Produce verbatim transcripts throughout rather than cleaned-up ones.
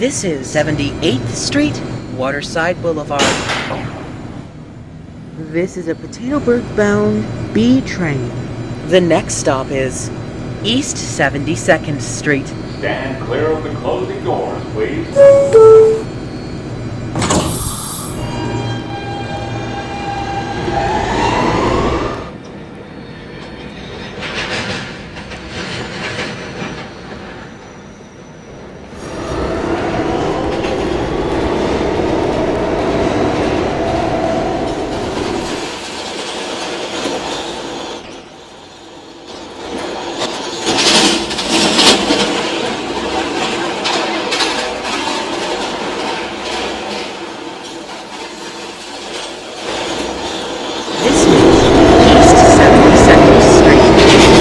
This is seventy-eighth Street, Waterside Boulevard. This is a Potato-Burke-bound B train. The next stop is East seventy-second Street. Stand clear of the closing doors, please. This is East seventy-second Street.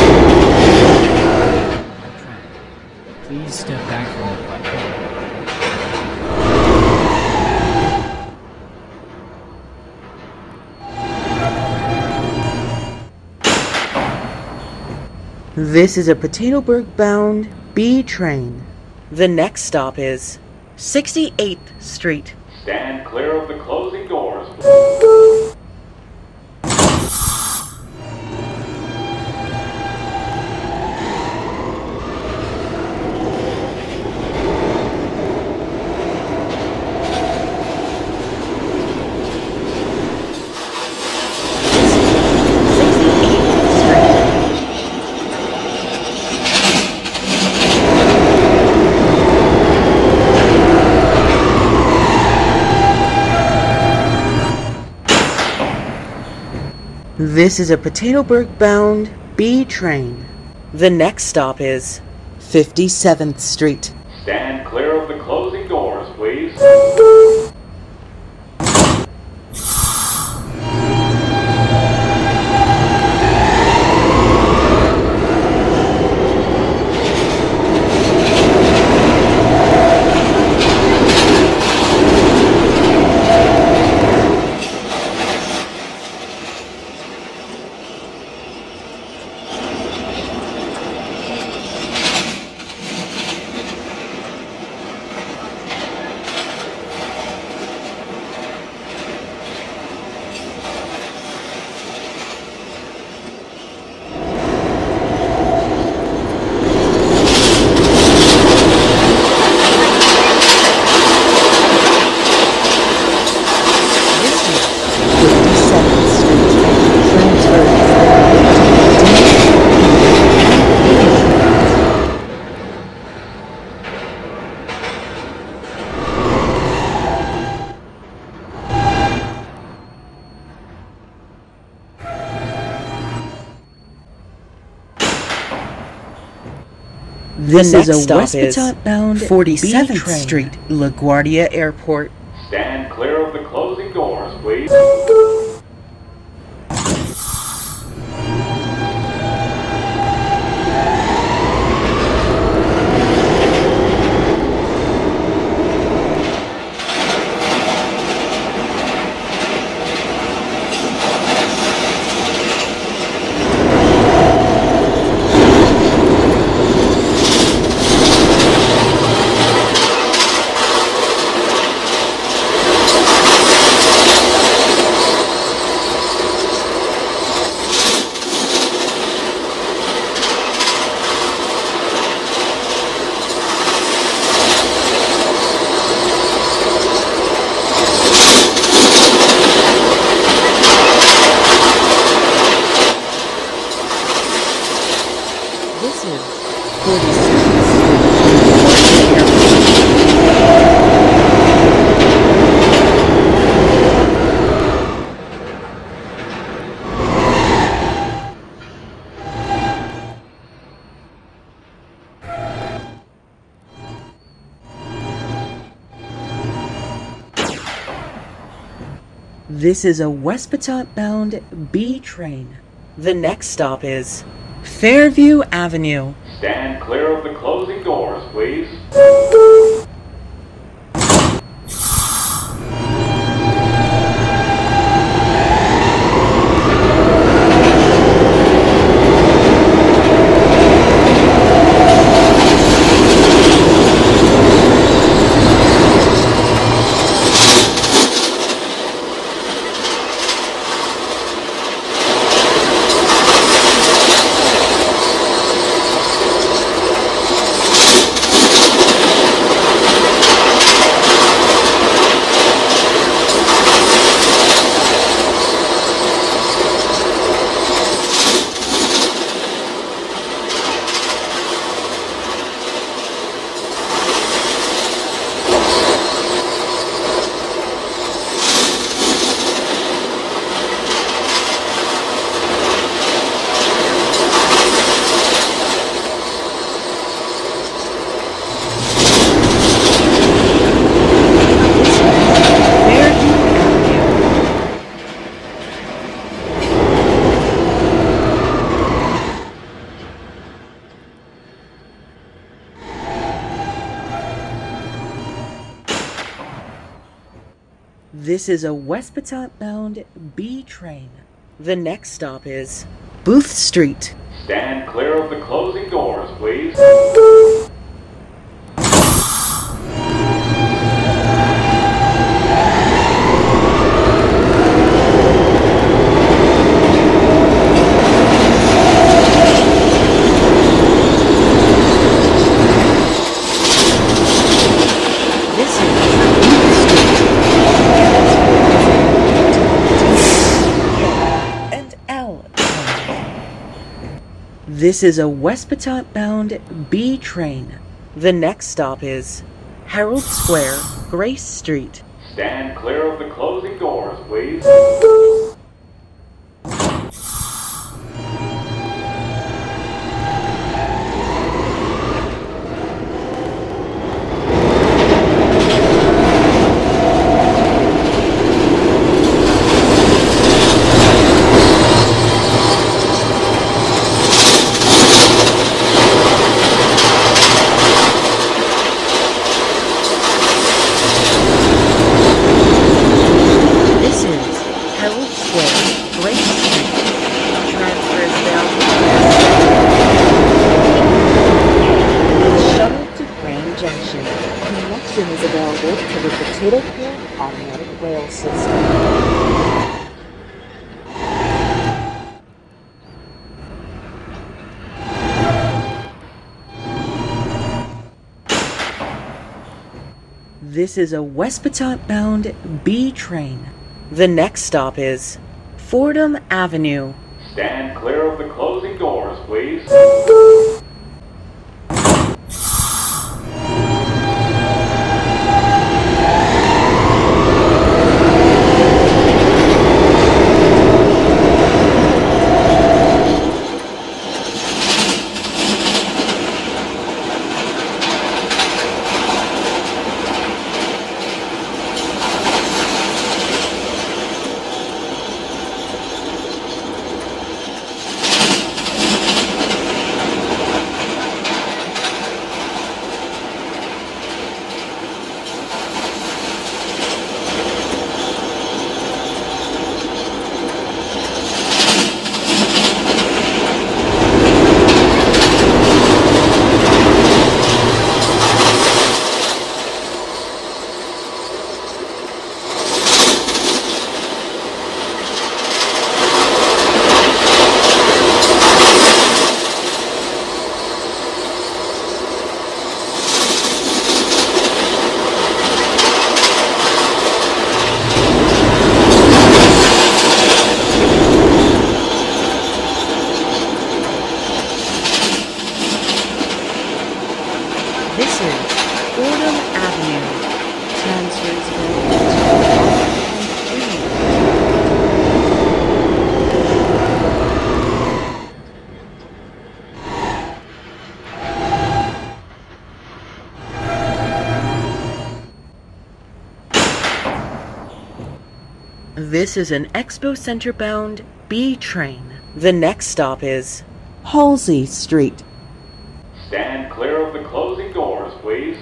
Please step back from the platform. This is a Potato-Burke-bound B train. The next stop is sixty-eighth Street. Stand clear of the closing doors. This is a Potato-Burke-bound B train. The next stop is fifty-seventh Street. Stand clear of the closing doors, please. This the is next a stop West is Potomac-bound forty-seventh B train. Street, LaGuardia Airport. Stand clear of the closing doors, please. This is forty-seventh Street, LaGuardia Airport. This is a West Potomac-bound B train. The next stop is Fairview Avenue. Stand clear of the closing doors, please. This is a West Batot bound B train. The next stop is Booth Street. Stand clear of the closing doors, please. This is a West Batot bound B train. The next stop is Herald Square, Grace Street. Stand clear of the closing doors, please. This is a West Batot bound B train. The next stop is Fordham Avenue. Stand clear of the closing doors, please. This is an Expo Center bound B train. The next stop is Halsey Street. Stand clear of the closing doors, please.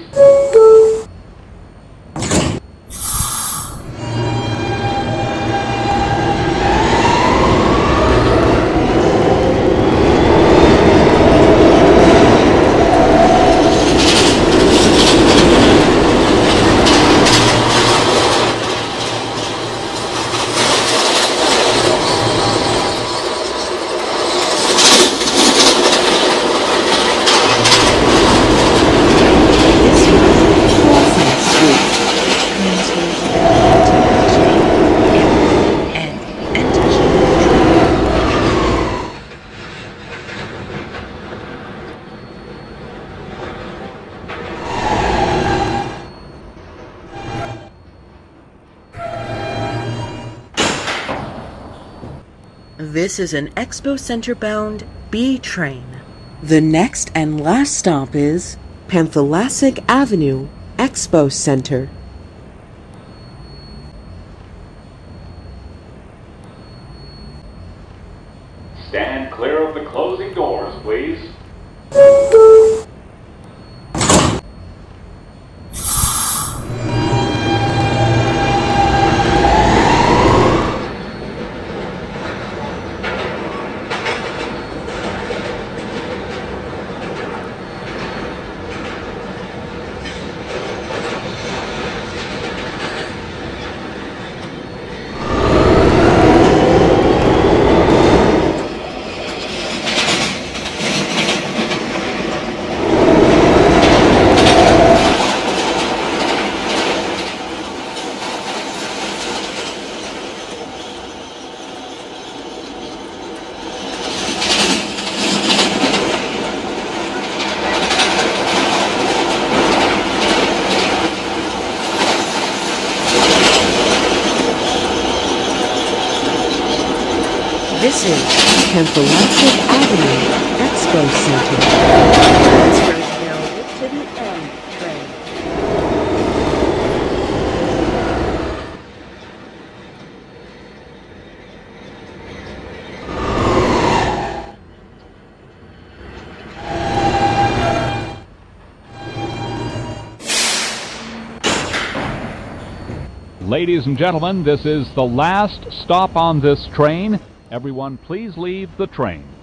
This is an Expo Center bound B train. The next and last stop is Panthalastic Avenue, Expo Center. Stand clear of the closing doors, please. This is Canter Avenue, Expo Center. Transfer is now to the M train. Ladies and gentlemen, this is the last stop on this train. Everyone, please leave the train.